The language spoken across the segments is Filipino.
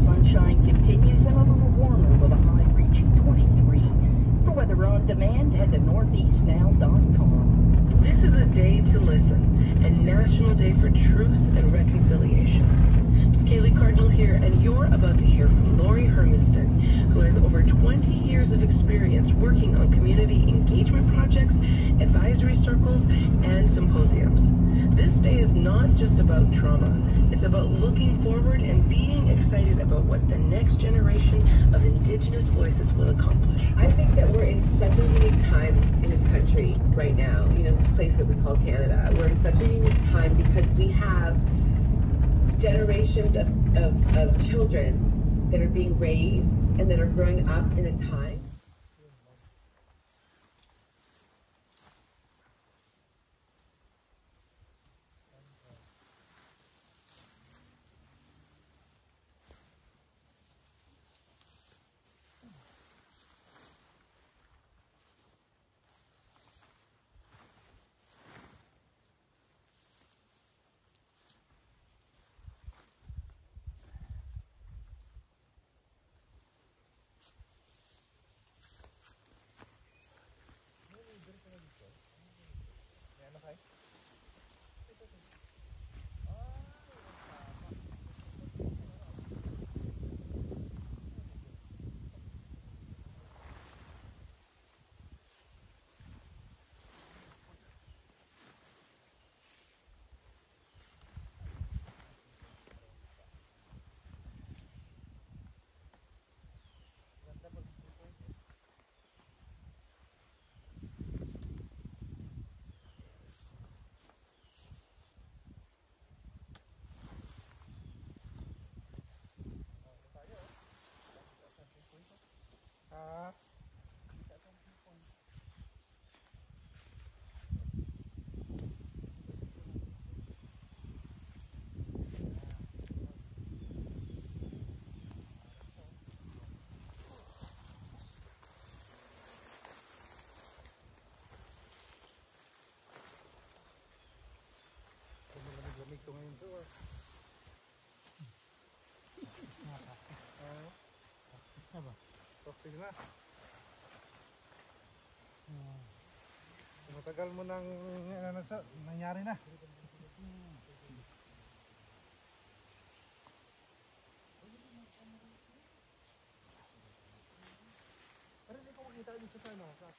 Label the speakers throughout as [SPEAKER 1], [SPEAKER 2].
[SPEAKER 1] sunshine continues and a little warmer with a high reaching 23. For weather on demand, head to northeastnow.com.
[SPEAKER 2] This is a day to listen, and National Day for Truth and Reconciliation. It's Kaylee Cardinal here, and you're about to hear from Lori Hermiston, who has over 20 years of experience working on community engagement projects, advisory circles, and symposiums. This day is not just about trauma. It's about looking forward and being excited about what the next generation of Indigenous voices will accomplish.
[SPEAKER 3] I think that we're in such a unique time in this country right now, this place that we call Canada. We're in such a unique time because we have generations of children that are being raised and that are growing up in a time.
[SPEAKER 4] Ito ngayon to practice na ba? Practice na. Matagal mo nang nangyari na. Pero hindi ko makita dito sa akin.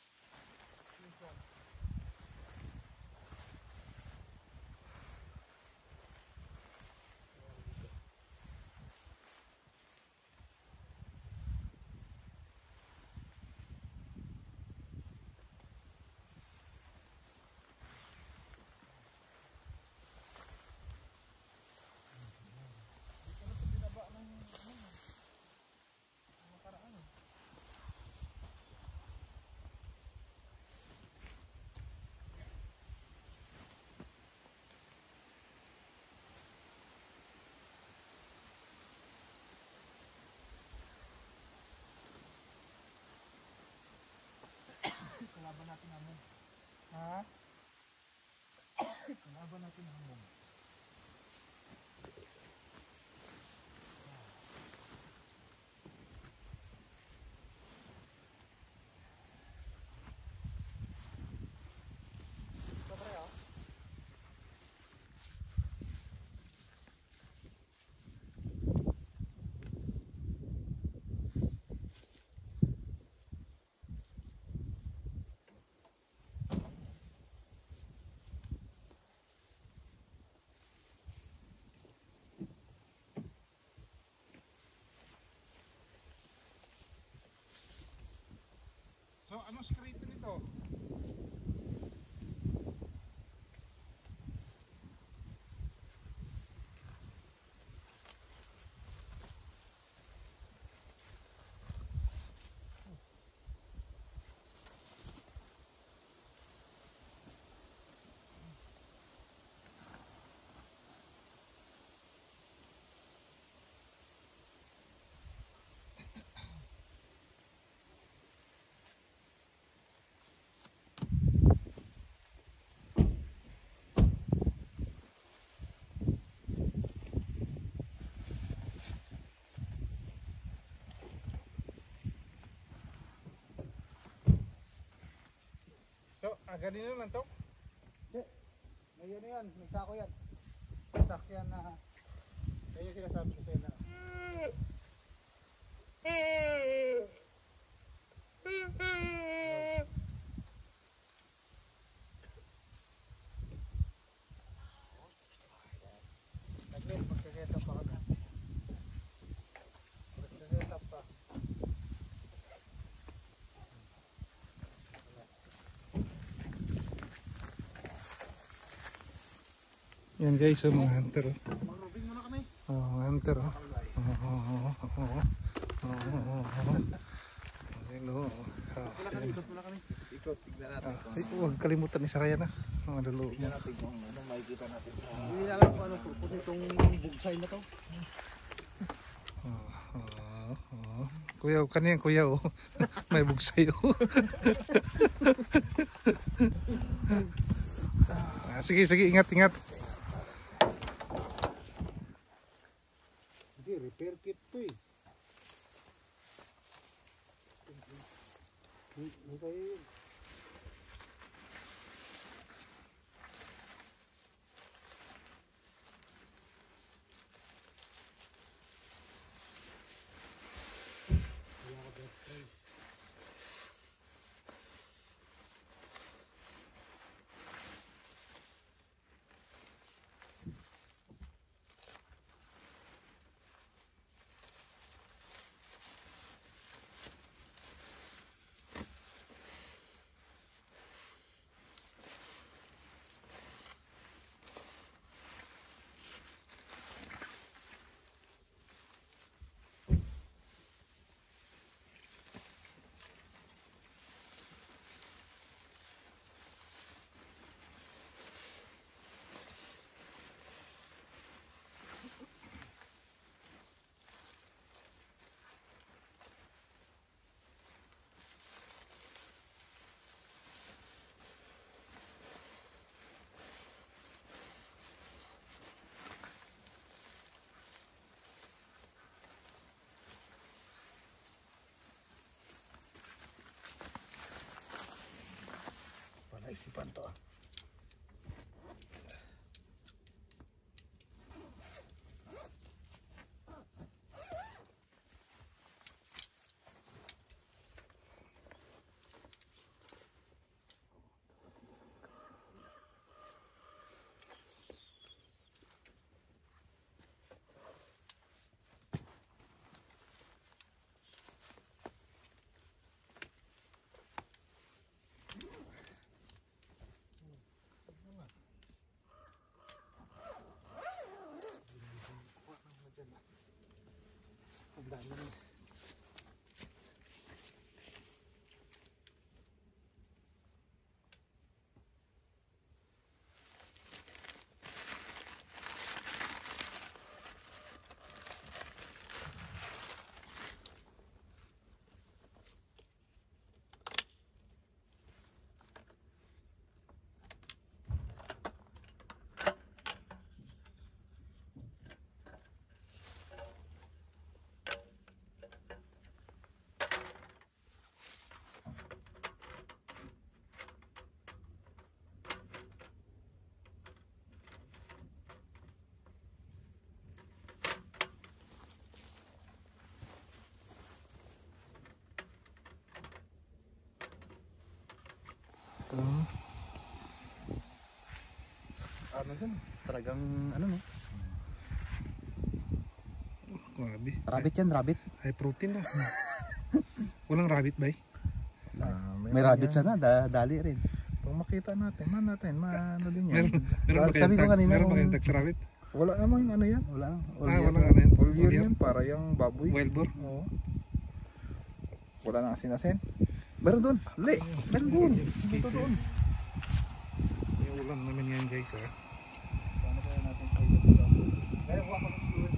[SPEAKER 4] Kalaban natin hamon. Ha? Kalaban natin hamon. So, anong sikreto nito? ganito lang to?
[SPEAKER 5] Hindi. May ano yan, may sako yan. Sakyan na. Kaya yung sinasabi ko sa'yo na. Nag-get, magsaset up pa kami. Magsaset up pa.
[SPEAKER 4] Yan guys, yung mga hunter.
[SPEAKER 5] Mag-roving muna kami.
[SPEAKER 4] Oh, hunter. Hello.
[SPEAKER 5] Ikot muna kami. Ikot, tignan natin.
[SPEAKER 4] Huwag kalimutan ni Saraya na. Mga dalo.
[SPEAKER 5] Tignan natin kung anong makikita natin. Hindi alam kung anong purpose itong bugsay na to.
[SPEAKER 4] Kuya, kanina kuya oh. May bugsay oh. Sige, ingat.
[SPEAKER 5] Hindi, repair kit to eh. Bugsay. Isipan to ah. Ano dun? Talagang ano no?
[SPEAKER 4] Grabe.
[SPEAKER 5] Rabbit yan, rabbit.
[SPEAKER 4] High protein na. Walang rabbit ba?
[SPEAKER 5] May rabbit sana, dali rin.
[SPEAKER 6] Kung makita natin, ano din yan.
[SPEAKER 4] Meron ba
[SPEAKER 5] Sabi ko kanina,
[SPEAKER 4] meron ba kayong tag sa rabbit?
[SPEAKER 6] Wala namang ano yan.
[SPEAKER 5] Wala.
[SPEAKER 4] Walang ano yan?
[SPEAKER 6] All year yan, para yung baboy.
[SPEAKER 4] Wild boar?
[SPEAKER 6] Oo. Wala nang asin-asin.
[SPEAKER 5] Meron doon.
[SPEAKER 6] Meron doon. Dito doon.
[SPEAKER 4] May ulam naman yan guys ha.
[SPEAKER 5] Paano kaya natin kayo? Kaya huwag ako fluid.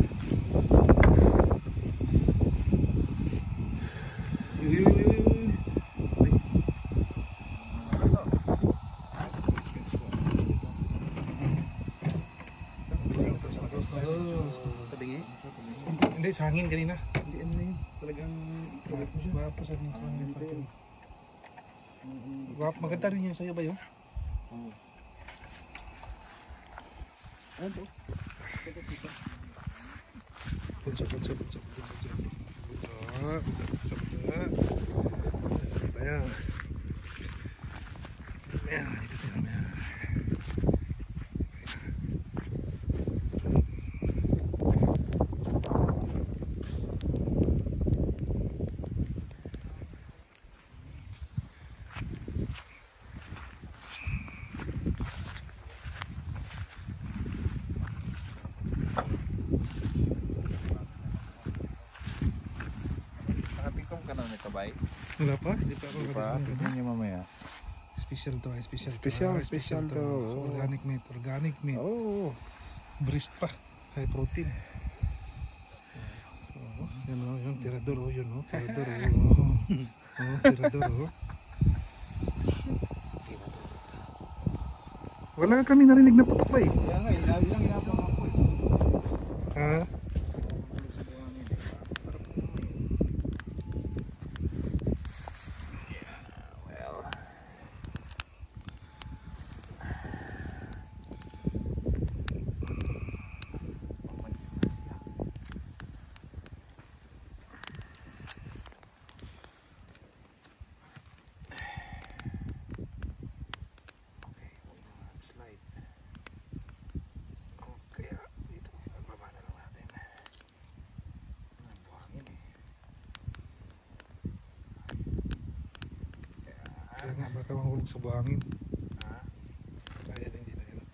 [SPEAKER 5] Tabingi?
[SPEAKER 4] Hindi, sa hangin kanina.
[SPEAKER 5] Hindi ano na yun. Talagang tulit mo siya.
[SPEAKER 4] Baka pa sa hangin ko. Maganda rin yun sa'yo ba yun? Punsa. Ayan. Ayan, dito tayo mamaya.
[SPEAKER 6] Nakatikom ka na nito, bay?
[SPEAKER 4] Wala pa? Hindi pa ako
[SPEAKER 6] Di ba?
[SPEAKER 4] nakatikom.
[SPEAKER 6] Tignan niyo mamaya.
[SPEAKER 4] Special to, special to.
[SPEAKER 6] Special to.
[SPEAKER 4] Organic meat.
[SPEAKER 6] Oh.
[SPEAKER 4] Breast pa. High protein. Yan o, yung tirador o, yun o. Tirador o. Tirador o. Wala kami narinig na putok ba eh.
[SPEAKER 5] Kaya nga, ilang ginagawa ko eh.
[SPEAKER 4] Ha? Kaya nga, baka mahulog sa buhangin. Kaya hindi na yun.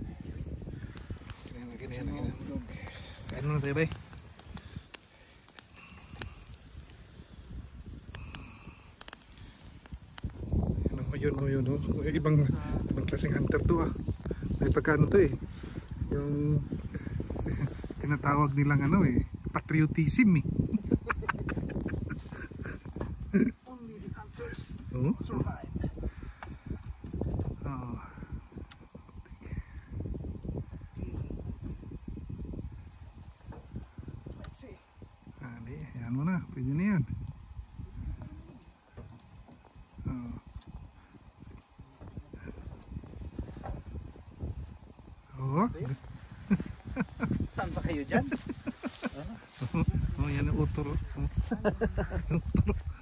[SPEAKER 4] Ganyan. Kain mo na tayo, bay. Yun. Ibang klaseng hunter to ah. May pagkano to eh. Yung tinatawag nilang ano eh, patriotism eh.
[SPEAKER 5] Only the hunters
[SPEAKER 4] Oh?
[SPEAKER 5] survive.
[SPEAKER 4] Oh.
[SPEAKER 5] Let's see.
[SPEAKER 4] Di, yan mo na. Pwede na yan. Oh. Oh.
[SPEAKER 5] Saan ba kayo dyan?
[SPEAKER 4] Oh, yan ang utro. Oh. Utro.